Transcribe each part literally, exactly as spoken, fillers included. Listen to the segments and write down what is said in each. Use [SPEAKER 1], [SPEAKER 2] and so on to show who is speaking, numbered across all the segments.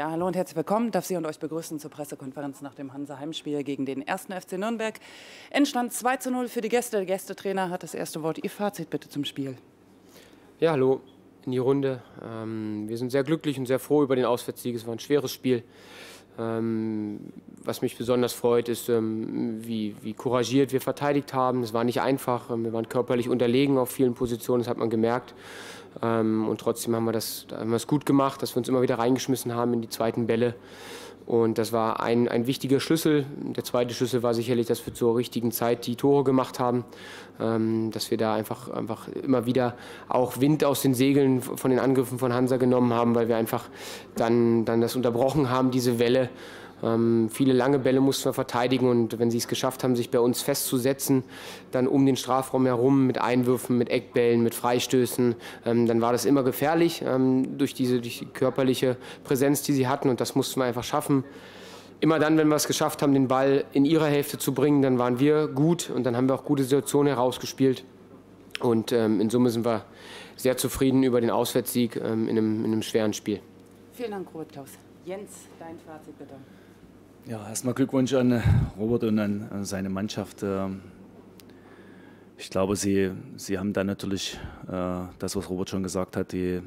[SPEAKER 1] Ja, hallo und herzlich willkommen. Darf Sie und euch begrüßen zur Pressekonferenz nach dem Hansa-Heimspiel gegen den ersten F C Nürnberg. Endstand zwei zu null für die Gäste. Der Gästetrainer hat das erste Wort. Ihr Fazit bitte zum Spiel.
[SPEAKER 2] Ja, hallo in die Runde. Ähm, wir sind sehr glücklich und sehr froh über den Auswärtssieg. Es war ein schweres Spiel. Ähm, was mich besonders freut, ist, ähm, wie, wie couragiert wir verteidigt haben. Es war nicht einfach. Wir waren körperlich unterlegen auf vielen Positionen, das hat man gemerkt. Ähm, und trotzdem haben wir, das, da haben wir es gut gemacht, dass wir uns immer wieder reingeschmissen haben in die zweiten Bälle. Und das war ein, ein wichtiger Schlüssel. Der zweite Schlüssel war sicherlich, dass wir zur richtigen Zeit die Tore gemacht haben. Ähm, dass wir da einfach, einfach immer wieder auch Wind aus den Segeln von den Angriffen von Hansa genommen haben, weil wir einfach dann, dann das unterbrochen haben, diese Welle. Ähm, viele lange Bälle mussten wir verteidigen und wenn sie es geschafft haben, sich bei uns festzusetzen, dann um den Strafraum herum mit Einwürfen, mit Eckbällen, mit Freistößen, ähm, dann war das immer gefährlich ähm, durch, diese, durch die körperliche Präsenz, die sie hatten, und das mussten wir einfach schaffen. Immer dann, wenn wir es geschafft haben, den Ball in ihre Hälfte zu bringen, dann waren wir gut und dann haben wir auch gute Situationen herausgespielt. Und ähm, in Summe sind wir sehr zufrieden über den Auswärtssieg ähm, in, einem, in einem schweren Spiel.
[SPEAKER 1] Vielen Dank, Robert Klaus. Jens, dein Fazit bitte.
[SPEAKER 3] Ja, erstmal Glückwunsch an Robert und an, an seine Mannschaft. Ich glaube, sie, sie haben da natürlich äh, das, was Robert schon gesagt hat, die,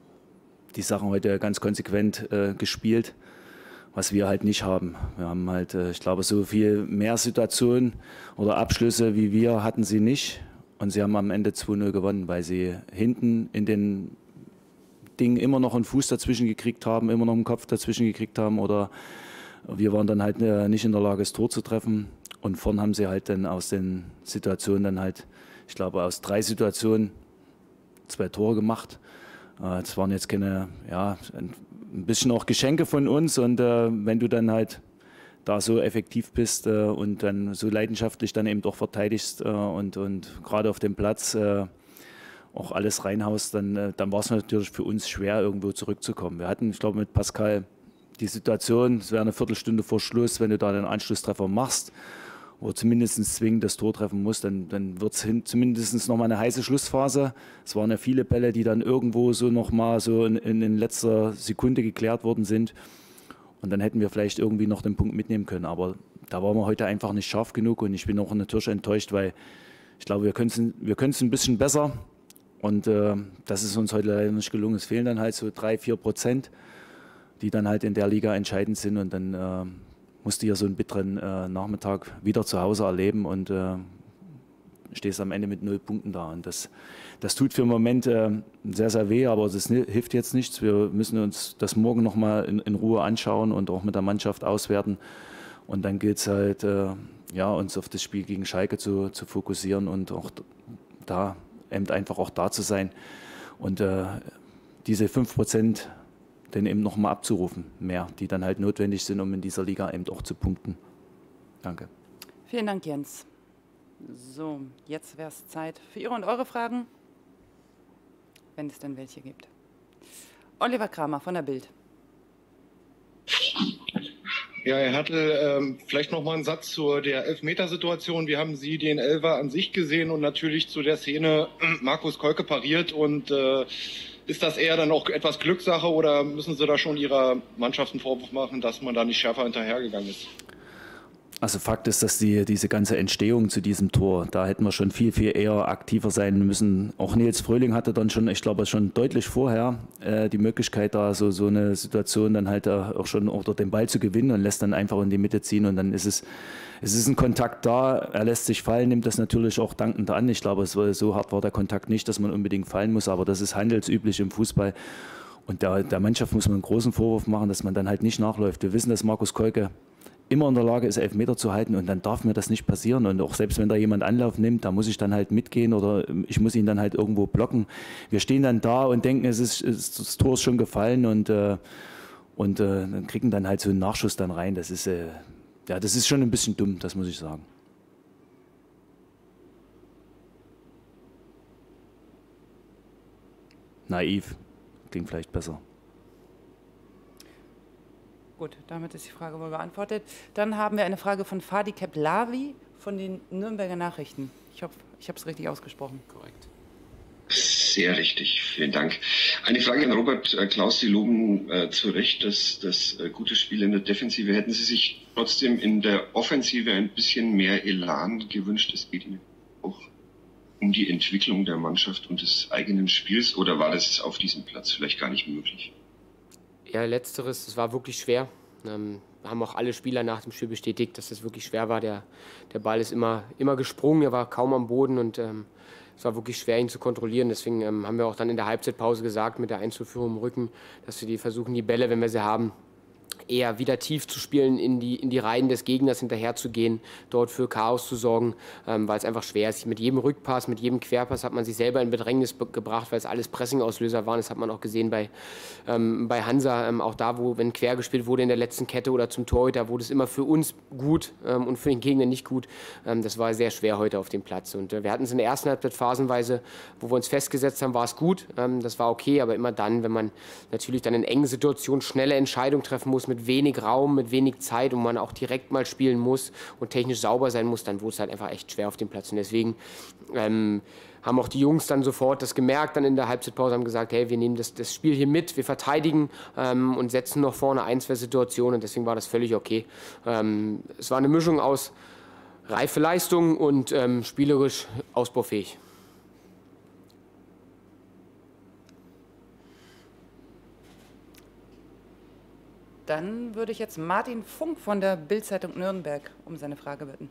[SPEAKER 3] die Sachen heute ganz konsequent äh, gespielt, was wir halt nicht haben. Wir haben halt, äh, ich glaube, so viel mehr Situationen oder Abschlüsse wie wir hatten sie nicht. Und sie haben am Ende zwei null gewonnen, weil sie hinten in den Dingen immer noch einen Fuß dazwischen gekriegt haben, immer noch einen Kopf dazwischen gekriegt haben, oder wir waren dann halt nicht in der Lage, das Tor zu treffen. Und vorn haben sie halt dann aus den Situationen dann halt, ich glaube, aus drei Situationen zwei Tore gemacht. Das waren jetzt keine, ja, ein bisschen auch Geschenke von uns. Und äh, wenn du dann halt da so effektiv bist äh, und dann so leidenschaftlich dann eben doch verteidigst äh, und, und gerade auf dem Platz äh, auch alles reinhaust, dann, äh, dann war es natürlich für uns schwer, irgendwo zurückzukommen. Wir hatten, ich glaube, mit Pascal die Situation, es wäre eine Viertelstunde vor Schluss, wenn du da den Anschlusstreffer machst oder zumindest zwingend das Tor treffen musst, dann, dann wird es zumindest noch mal eine heiße Schlussphase. Es waren ja viele Bälle, die dann irgendwo so noch mal so in, in, in letzter Sekunde geklärt worden sind. Und dann hätten wir vielleicht irgendwie noch den Punkt mitnehmen können. Aber da waren wir heute einfach nicht scharf genug und ich bin auch natürlich enttäuscht, weil ich glaube, wir können es wir ein bisschen besser. Und äh, das ist uns heute leider nicht gelungen. Es fehlen dann halt so drei, vier Prozent, die dann halt in der Liga entscheidend sind. Und dann äh, musst du hier so einen bitteren äh, Nachmittag wieder zu Hause erleben und äh, stehst am Ende mit null Punkten da. Und das, das tut für den Moment äh, sehr, sehr weh, aber das hilft jetzt nichts. Wir müssen uns das morgen nochmal in, in Ruhe anschauen und auch mit der Mannschaft auswerten. Und dann gilt es halt, äh, ja, uns auf das Spiel gegen Schalke zu, zu fokussieren und auch da eben einfach auch da zu sein. Und äh, diese fünf Prozent dann eben nochmal abzurufen, mehr, die dann halt notwendig sind, um in dieser Liga eben auch zu punkten. Danke.
[SPEAKER 1] Vielen Dank, Jens. So, jetzt wäre es Zeit für Ihre und eure Fragen, wenn es denn welche gibt. Oliver Kramer von der Bild.
[SPEAKER 4] Ja, Herr Hertel, ähm, vielleicht noch mal ein Satz zu der Elfmetersituation. Wie haben Sie den Elfer an sich gesehen und natürlich zu der Szene Markus Kolke pariert? Und äh, ist das eher dann auch etwas Glückssache oder müssen Sie da schon Ihrer Mannschaft einen Vorwurf machen, dass man da nicht schärfer hinterhergegangen ist?
[SPEAKER 3] Also Fakt ist, dass die, diese ganze Entstehung zu diesem Tor, da hätten wir schon viel, viel eher aktiver sein müssen. Auch Nils Fröhling hatte dann schon, ich glaube schon deutlich vorher äh, die Möglichkeit, da so, so eine Situation dann halt auch schon auch den Ball zu gewinnen und lässt dann einfach in die Mitte ziehen und dann ist es, es ist ein Kontakt da, er lässt sich fallen, nimmt das natürlich auch dankend an. Ich glaube, es war, so hart war der Kontakt nicht, dass man unbedingt fallen muss, aber das ist handelsüblich im Fußball. Und der, der Mannschaft muss man einen großen Vorwurf machen, dass man dann halt nicht nachläuft. Wir wissen, dass Markus Kolke immer in der Lage ist, Elfmeter zu halten und dann darf mir das nicht passieren. Und auch selbst wenn da jemand Anlauf nimmt, da muss ich dann halt mitgehen oder ich muss ihn dann halt irgendwo blocken. Wir stehen dann da und denken, es ist, es, das Tor ist schon gefallen und, äh, und äh, dann kriegen dann halt so einen Nachschuss dann rein. Das ist, äh, ja, das ist schon ein bisschen dumm, das muss ich sagen. Naiv, klingt vielleicht besser.
[SPEAKER 1] Gut, damit ist die Frage wohl beantwortet. Dann haben wir eine Frage von Fadi Keplavi von den Nürnberger Nachrichten. Ich hoffe, ich habe es richtig ausgesprochen.
[SPEAKER 2] Korrekt.
[SPEAKER 5] Sehr richtig, vielen Dank. Eine Frage an Robert Klaus. Sie loben äh, zu Recht das, das äh, gute Spiel in der Defensive. Hätten Sie sich trotzdem in der Offensive ein bisschen mehr Elan gewünscht? Es geht Ihnen auch um die Entwicklung der Mannschaft und des eigenen Spiels, oder war das auf diesem Platz vielleicht gar nicht möglich?
[SPEAKER 2] Ja, letzteres, es war wirklich schwer. Ähm, haben auch alle Spieler nach dem Spiel bestätigt, dass es wirklich schwer war. Der, der Ball ist immer, immer gesprungen, er war kaum am Boden und ähm, es war wirklich schwer, ihn zu kontrollieren. Deswegen ähm, haben wir auch dann in der Halbzeitpause gesagt, mit der eins zu null im Rücken, dass wir die versuchen, die Bälle, wenn wir sie haben, eher wieder tief zu spielen, in die, in die Reihen des Gegners hinterher zu gehen, dort für Chaos zu sorgen, ähm, weil es einfach schwer ist. Mit jedem Rückpass, mit jedem Querpass hat man sich selber in Bedrängnis gebracht, weil es alles Pressing-Auslöser waren. Das hat man auch gesehen bei, ähm, bei Hansa, ähm, auch da, wo, wenn quer gespielt wurde in der letzten Kette oder zum Torhüter, wurde es immer für uns gut ähm, und für den Gegner nicht gut. Ähm, das war sehr schwer heute auf dem Platz. Und äh, wir hatten es in der ersten Halbzeit phasenweise, wo wir uns festgesetzt haben, war es gut. Ähm, das war okay, aber immer dann, wenn man natürlich dann in engen Situationen schnelle Entscheidungen treffen muss, mit wenig Raum, mit wenig Zeit und man auch direkt mal spielen muss und technisch sauber sein muss, dann wurde es halt einfach echt schwer auf dem Platz. Und deswegen ähm, haben auch die Jungs dann sofort das gemerkt, dann in der Halbzeitpause, haben gesagt, hey, wir nehmen das, das Spiel hier mit, wir verteidigen ähm, und setzen noch vorne ein, zwei Situationen und deswegen war das völlig okay. Ähm, es war eine Mischung aus reife Leistung und ähm, spielerisch ausbaufähig.
[SPEAKER 1] Dann würde ich jetzt Martin Funk von der Bild-Zeitung Nürnberg um seine Frage bitten.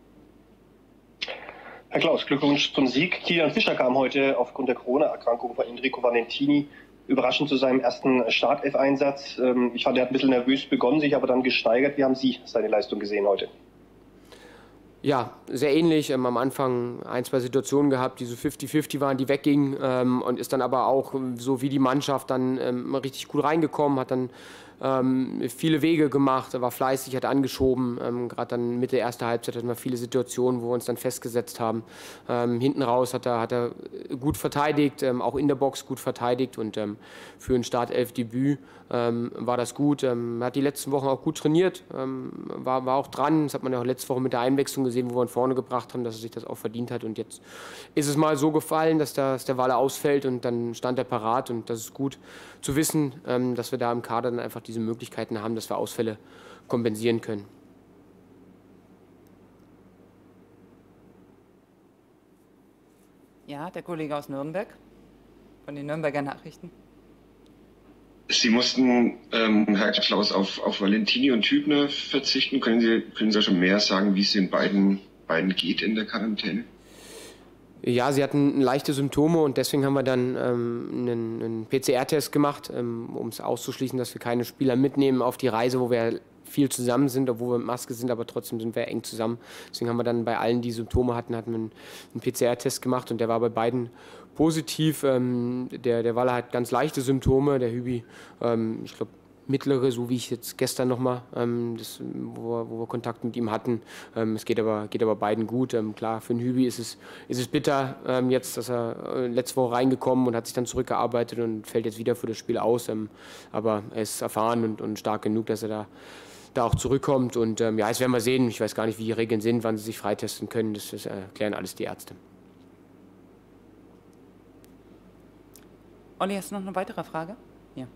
[SPEAKER 6] Herr Klaus, Glückwunsch zum Sieg. Kilian Fischer kam heute aufgrund der Corona-Erkrankung von Enrico Valentini überraschend zu seinem ersten Startelf-Einsatz. Ich fand, er hat ein bisschen nervös begonnen, sich aber dann gesteigert. Wie haben Sie seine Leistung gesehen heute?
[SPEAKER 2] Ja, sehr ähnlich. Ähm, am Anfang ein, zwei Situationen gehabt, die so fünfzig fünfzig waren, die weggingen ähm, und ist dann aber auch so wie die Mannschaft dann ähm, richtig gut reingekommen, hat dann ähm, viele Wege gemacht, er war fleißig, hat angeschoben. Ähm, Gerade dann Mitte der ersten Halbzeit hatten wir viele Situationen, wo wir uns dann festgesetzt haben. Ähm, hinten raus hat er, hat er gut verteidigt, ähm, auch in der Box gut verteidigt und ähm, für ein Startelf-Debüt ähm, war das gut. Ähm, er hat die letzten Wochen auch gut trainiert, ähm, war, war auch dran. Das hat man ja auch letzte Woche mit der Einwechslung gesehen, wo wir ihn vorne gebracht haben, dass er sich das auch verdient hat. Und jetzt ist es mal so gefallen, dass der, dass der Walle ausfällt und dann stand er parat. Und das ist gut zu wissen, ähm, dass wir da im Kader dann einfach diese Möglichkeiten haben, dass wir Ausfälle kompensieren können.
[SPEAKER 1] Ja, der Kollege aus Nürnberg von den Nürnberger Nachrichten.
[SPEAKER 5] Sie mussten, ähm, Herr Klaus, auf, auf Valentini und Hübner verzichten. Können Sie, können Sie schon mehr sagen, wie es den beiden, beiden geht in der Quarantäne?
[SPEAKER 2] Ja, sie hatten leichte Symptome und deswegen haben wir dann ähm, einen, einen P C R-Test gemacht, ähm, um es auszuschließen, dass wir keine Spieler mitnehmen auf die Reise, wo wir viel zusammen sind, obwohl wir mit Maske sind, aber trotzdem sind wir eng zusammen. Deswegen haben wir dann bei allen, die Symptome hatten, hatten wir einen, einen P C R-Test gemacht und der war bei beiden positiv. Ähm, der, der Walle hat ganz leichte Symptome, der Hübi, ähm, ich glaube, mittlere, so wie ich jetzt gestern nochmal, ähm, das, wo, wir, wo wir Kontakt mit ihm hatten. Ähm, es geht aber, geht aber beiden gut. Ähm, klar, für den Hübi ist es, ist es bitter ähm, jetzt, dass er äh, letzte Woche reingekommen und hat sich dann zurückgearbeitet und fällt jetzt wieder für das Spiel aus. Ähm, aber er ist erfahren und, und stark genug, dass er da, da auch zurückkommt. Und ähm, ja, jetzt werden wir sehen. Ich weiß gar nicht, wie die Regeln sind, wann sie sich freitesten können. Das, das erklären alles die Ärzte.
[SPEAKER 1] Olli, hast du noch eine weitere Frage? Ja.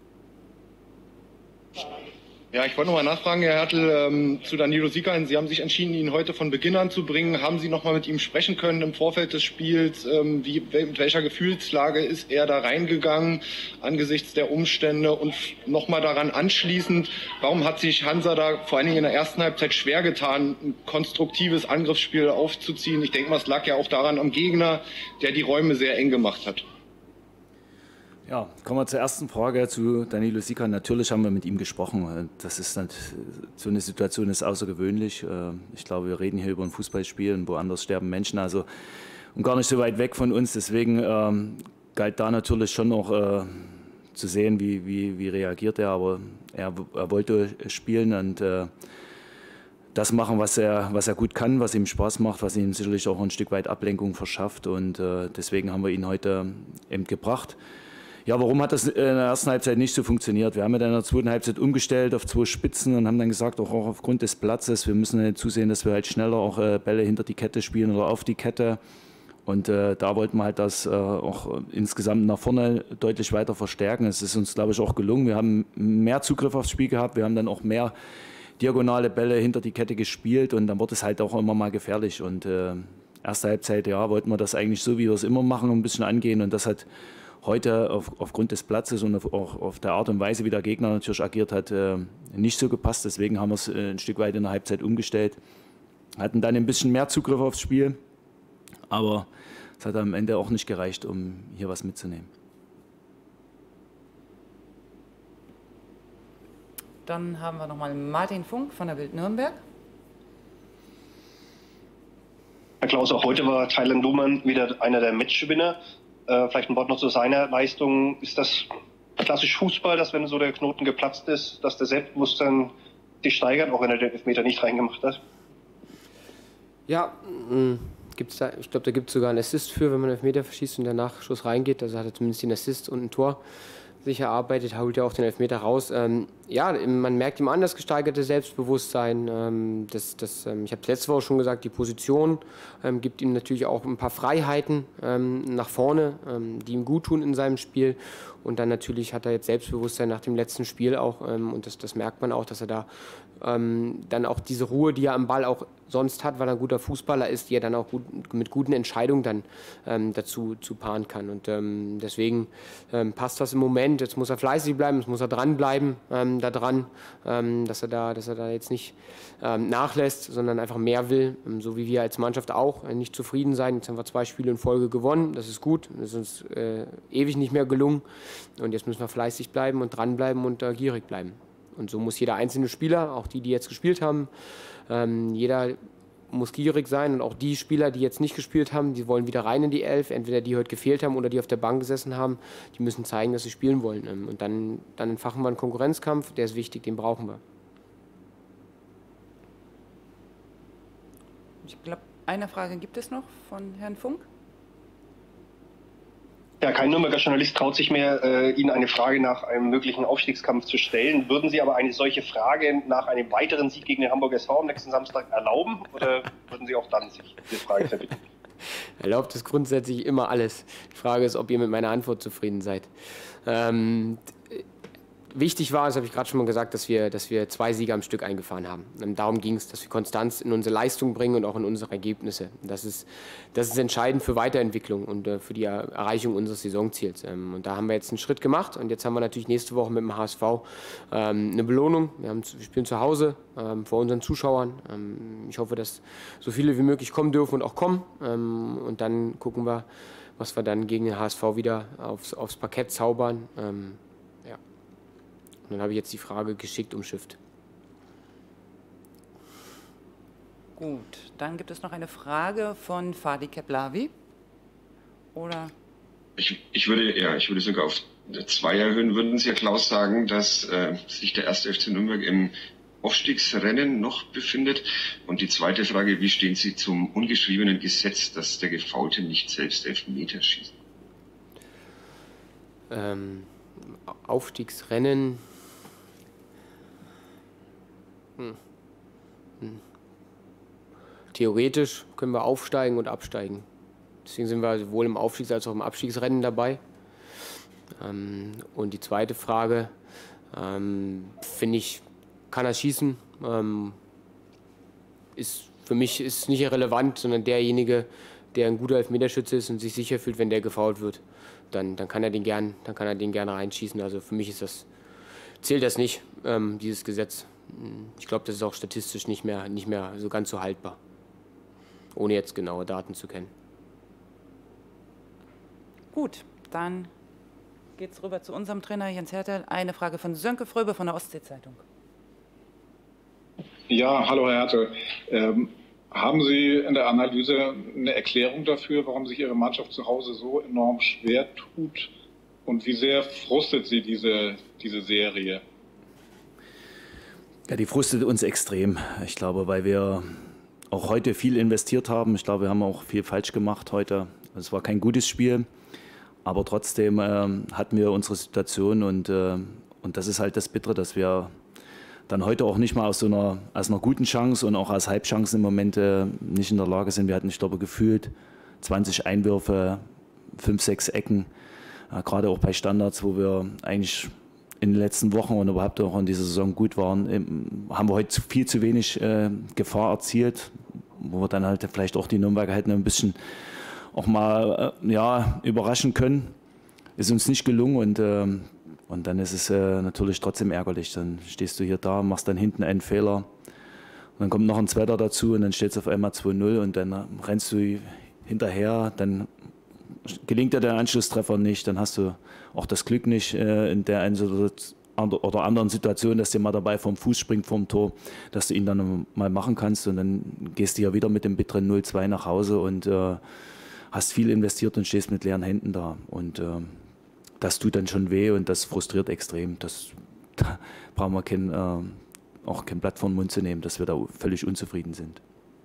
[SPEAKER 4] Ja, ich wollte noch mal nachfragen, Herr Hertel, ähm, zu Danilo Siekern. Sie haben sich entschieden, ihn heute von Beginn an zu bringen. Haben Sie noch mal mit ihm sprechen können im Vorfeld des Spiels? Ähm, wie, mit welcher Gefühlslage ist er da reingegangen angesichts der Umstände? Und noch mal daran anschließend, warum hat sich Hansa da vor allen Dingen in der ersten Halbzeit schwer getan, ein konstruktives Angriffsspiel aufzuziehen? Ich denke mal, es lag ja auch daran am Gegner, der die Räume sehr eng gemacht hat.
[SPEAKER 3] Ja, kommen wir zur ersten Frage zu Danilo Siekern. Natürlich haben wir mit ihm gesprochen. Das ist nicht, so eine Situation ist außergewöhnlich. Ich glaube, wir reden hier über ein Fußballspiel und woanders sterben Menschen. Also und gar nicht so weit weg von uns. Deswegen ähm, galt da natürlich schon noch äh, zu sehen, wie, wie, wie reagiert er. Aber er, er wollte spielen und äh, das machen, was er, was er gut kann, was ihm Spaß macht, was ihm sicherlich auch ein Stück weit Ablenkung verschafft. Und äh, deswegen haben wir ihn heute eben gebracht. Ja, warum hat das in der ersten Halbzeit nicht so funktioniert? Wir haben ja dann in der zweiten Halbzeit umgestellt auf zwei Spitzen und haben dann gesagt, auch, auch aufgrund des Platzes, wir müssen halt zusehen, dass wir halt schneller auch äh, Bälle hinter die Kette spielen oder auf die Kette. Und äh, da wollten wir halt das äh, auch insgesamt nach vorne deutlich weiter verstärken. Es ist uns, glaube ich, auch gelungen. Wir haben mehr Zugriff aufs Spiel gehabt. Wir haben dann auch mehr diagonale Bälle hinter die Kette gespielt und dann wurde es halt auch immer mal gefährlich. Und äh, erste Halbzeit, ja, wollten wir das eigentlich so, wie wir es immer machen, ein bisschen angehen. Und das hat heute auf, aufgrund des Platzes und auf, auch auf der Art und Weise, wie der Gegner natürlich agiert hat, äh, nicht so gepasst. Deswegen haben wir es äh, ein Stück weit in der Halbzeit umgestellt. Hatten dann ein bisschen mehr Zugriff aufs Spiel. Aber es hat am Ende auch nicht gereicht, um hier was mitzunehmen.
[SPEAKER 1] Dann haben wir nochmal Martin Funk von der Bild Nürnberg.
[SPEAKER 6] Herr Klaus, auch heute war Taylan Luhmann wieder einer der Matchgewinner. Äh, vielleicht ein Wort noch zu seiner Leistung. Ist das klassisch Fußball, dass wenn so der Knoten geplatzt ist, dass der Selbstbewusstsein sich steigert, auch wenn er den Elfmeter nicht reingemacht hat?
[SPEAKER 2] Ja, mh. Gibt's da, ich glaube, da gibt es sogar einen Assist für, wenn man einen Elfmeter verschießt und der Nachschuss reingeht. Also hat er zumindest den Assist und ein Tor sich erarbeitet, holt ja auch den Elfmeter raus. Ähm, ja, man merkt ihm an das gesteigerte Selbstbewusstsein. Ähm, das, das, ähm, ich habe es letzte Woche schon gesagt, die Position ähm, gibt ihm natürlich auch ein paar Freiheiten ähm, nach vorne, ähm, die ihm gut tun in seinem Spiel. Und dann natürlich hat er jetzt Selbstbewusstsein nach dem letzten Spiel auch. Ähm, und das, das merkt man auch, dass er da ähm, dann auch diese Ruhe, die er am Ball auch sonst hat, weil er ein guter Fußballer ist, die er dann auch gut, mit guten Entscheidungen dann ähm, dazu zu paaren kann. Und ähm, deswegen ähm, passt das im Moment. Jetzt muss er fleißig bleiben, jetzt muss er dranbleiben ähm, da dran, ähm, dass er da, dass er da jetzt nicht ähm, nachlässt, sondern einfach mehr will, ähm, so wie wir als Mannschaft auch äh, nicht zufrieden sein. Jetzt haben wir zwei Spiele in Folge gewonnen, das ist gut, das ist uns äh, ewig nicht mehr gelungen. Und jetzt müssen wir fleißig bleiben und dranbleiben und äh, gierig bleiben. Und so muss jeder einzelne Spieler, auch die, die jetzt gespielt haben, ähm, jeder muss gierig sein und auch die Spieler, die jetzt nicht gespielt haben, die wollen wieder rein in die Elf, entweder die heute gefehlt haben oder die auf der Bank gesessen haben, die müssen zeigen, dass sie spielen wollen. Und dann, dann entfachen wir einen Konkurrenzkampf, der ist wichtig, den brauchen wir.
[SPEAKER 1] Ich glaube, eine Frage gibt es noch von Herrn Funk.
[SPEAKER 6] Ja, kein Nürnberger Journalist traut sich mehr, äh, Ihnen eine Frage nach einem möglichen Aufstiegskampf zu stellen. Würden Sie aber eine solche Frage nach einem weiteren Sieg gegen den Hamburger S V am nächsten Samstag erlauben? Oder würden Sie auch dann sich diese Frage verbitten?
[SPEAKER 2] Erlaubt ist grundsätzlich immer alles. Die Frage ist, ob ihr mit meiner Antwort zufrieden seid. Ähm, Wichtig war, das habe ich gerade schon mal gesagt, dass wir, dass wir zwei Siege am Stück eingefahren haben. Und darum ging es, dass wir Konstanz in unsere Leistung bringen und auch in unsere Ergebnisse. Das ist, das ist entscheidend für Weiterentwicklung und äh, für die Erreichung unseres Saisonziels. Ähm, und da haben wir jetzt einen Schritt gemacht und jetzt haben wir natürlich nächste Woche mit dem H S V ähm, eine Belohnung. Wir, haben, wir spielen zu Hause ähm, vor unseren Zuschauern. Ähm, ich hoffe, dass so viele wie möglich kommen dürfen und auch kommen. Ähm, und dann gucken wir, was wir dann gegen den H S V wieder aufs, aufs Parkett zaubern. Ähm, Und dann habe ich jetzt die Frage geschickt umschifft.
[SPEAKER 1] Gut, dann gibt es noch eine Frage von Fadi Keplavi. Oder?
[SPEAKER 5] Ich, ich, würde, ja, ich würde sogar auf zwei erhöhen. Würden Sie, Herr Klaus, sagen, dass äh, sich der erste F C Nürnberg im Aufstiegsrennen noch befindet? Und die zweite Frage, wie stehen Sie zum ungeschriebenen Gesetz, dass der Gefaulte nicht selbst Elfmeter schießt?
[SPEAKER 2] Ähm, Aufstiegsrennen... Hm. Hm. Theoretisch können wir aufsteigen und absteigen. Deswegen sind wir sowohl im Aufstiegs- als auch im Abstiegsrennen dabei. Ähm, und die zweite Frage, ähm, finde ich, kann er schießen? Ähm, ist für mich ist nicht irrelevant, sondern derjenige, der ein guter Elfmeterschütze ist und sich sicher fühlt, wenn der gefoult wird, dann, dann kann er den gern, dann kann er den gerne reinschießen. Also für mich ist das, zählt das nicht, ähm, dieses Gesetz. Ich glaube, das ist auch statistisch nicht mehr, nicht mehr so ganz so haltbar, ohne jetzt genaue Daten zu kennen.
[SPEAKER 1] Gut, dann geht es rüber zu unserem Trainer Jens Hertel. Eine Frage von Sönke Fröbe von der Ostsee-Zeitung.
[SPEAKER 7] Ja, hallo Herr Hertel. Ähm, haben Sie in der Analyse eine Erklärung dafür, warum sich Ihre Mannschaft zu Hause so enorm schwer tut und wie sehr frustet Sie diese, diese Serie?
[SPEAKER 3] Ja, die frustet uns extrem. Ich glaube, weil wir auch heute viel investiert haben. Ich glaube, wir haben auch viel falsch gemacht heute. Es war kein gutes Spiel, aber trotzdem äh, hatten wir unsere Situation und, äh, und das ist halt das Bittere, dass wir dann heute auch nicht mal aus so einer, aus einer guten Chance und auch aus Halbchancen im Moment äh, nicht in der Lage sind. Wir hatten, ich glaube, gefühlt zwanzig Einwürfe, fünf, sechs Ecken, äh, gerade auch bei Standards, wo wir eigentlich in den letzten Wochen und überhaupt auch in dieser Saison gut waren, eben, haben wir heute viel zu wenig äh, Gefahr erzielt, wo wir dann halt vielleicht auch die Nürnberger halt noch ein bisschen auch mal äh, ja, überraschen können. Ist uns nicht gelungen und, äh, und dann ist es äh, natürlich trotzdem ärgerlich. Dann stehst du hier da, machst dann hinten einen Fehler und dann kommt noch ein zweiter dazu und dann steht es auf einmal zwei null und dann rennst du hinterher, dann gelingt dir der Anschlusstreffer nicht, dann hast du auch das Glück nicht äh, in der einen oder anderen Situation, dass dir mal dabei vom Fuß springt vom Tor, dass du ihn dann mal machen kannst und dann gehst du ja wieder mit dem bitteren null zwei nach Hause und äh, hast viel investiert und stehst mit leeren Händen da und äh, das tut dann schon weh und das frustriert extrem. Das, da brauchen wir kein, äh, auch kein Blatt vor den Mund zu nehmen, dass wir da völlig unzufrieden sind.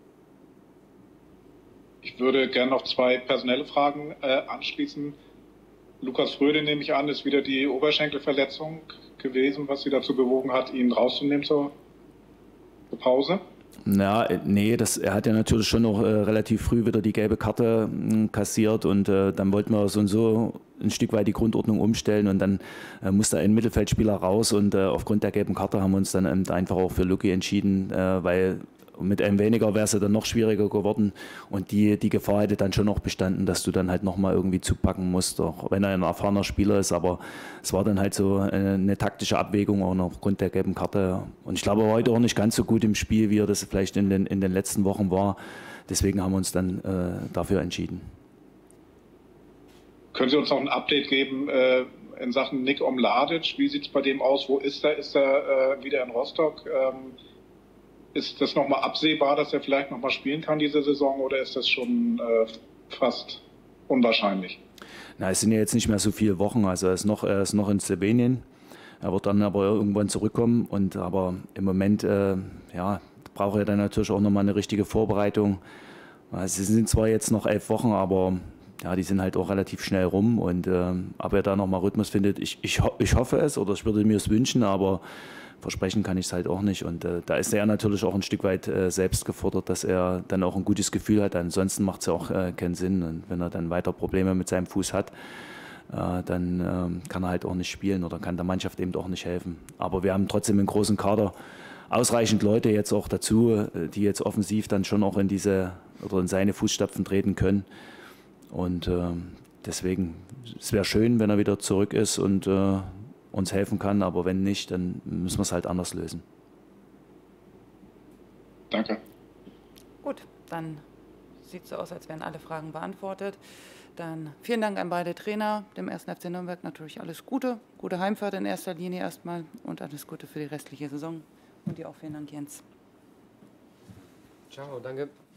[SPEAKER 7] Ich würde gerne noch zwei personelle Fragen äh, anschließen. Lukas Fröde, nehme ich an, ist wieder die Oberschenkelverletzung gewesen, was Sie dazu bewogen hat, ihn rauszunehmen zur, zur Pause?
[SPEAKER 3] Ja, nee, das, er hat ja natürlich schon noch äh, relativ früh wieder die gelbe Karte mh, kassiert und äh, dann wollten wir so und so ein Stück weit die Grundordnung umstellen und dann äh, musste ein Mittelfeldspieler raus und äh, aufgrund der gelben Karte haben wir uns dann ähm, einfach auch für Luki entschieden, äh, weil mit einem weniger wäre es dann noch schwieriger geworden und die, die Gefahr hätte dann schon noch bestanden, dass du dann halt nochmal irgendwie zupacken musst, auch wenn er ein erfahrener Spieler ist, aber es war dann halt so eine, eine taktische Abwägung auch noch aufgrund der gelben Karte und ich glaube heute auch nicht ganz so gut im Spiel, wie er das vielleicht in den, in den letzten Wochen war, deswegen haben wir uns dann äh, dafür entschieden.
[SPEAKER 7] Können Sie uns noch ein Update geben äh, in Sachen Nick Omladic, wie sieht es bei dem aus, wo ist er, ist er äh, wieder in Rostock? Ähm, Ist das nochmal absehbar, dass er vielleicht nochmal spielen kann diese Saison oder ist das schon äh, fast unwahrscheinlich?
[SPEAKER 3] Na, es sind ja jetzt nicht mehr so viele Wochen, also er ist noch, er ist noch in Slowenien. Er wird dann aber irgendwann zurückkommen und aber im Moment äh, ja, braucht er dann natürlich auch nochmal eine richtige Vorbereitung. Sie sind zwar jetzt noch elf Wochen, aber ja, die sind halt auch relativ schnell rum und äh, ob er da nochmal Rhythmus findet, ich, ich, ich hoffe es oder ich würde mir es wünschen, aber versprechen kann ich es halt auch nicht. Und äh, da ist er natürlich auch ein Stück weit äh, selbst gefordert, dass er dann auch ein gutes Gefühl hat. Ansonsten macht es ja auch äh, keinen Sinn. Und wenn er dann weiter Probleme mit seinem Fuß hat, äh, dann äh, kann er halt auch nicht spielen oder kann der Mannschaft eben auch nicht helfen. Aber wir haben trotzdem einen großen Kader, ausreichend Leute jetzt auch dazu, äh, die jetzt offensiv dann schon auch in diese oder in seine Fußstapfen treten können. Und äh, deswegen, es wäre schön, wenn er wieder zurück ist und äh, uns helfen kann, aber wenn nicht, dann müssen wir es halt anders lösen.
[SPEAKER 7] Danke.
[SPEAKER 1] Gut, dann sieht es so aus, als wären alle Fragen beantwortet. Dann vielen Dank an beide Trainer, dem ersten F C Nürnberg natürlich alles Gute, gute Heimfahrt in erster Linie erstmal und alles Gute für die restliche Saison. Und dir auch vielen Dank, Jens.
[SPEAKER 2] Ciao, danke.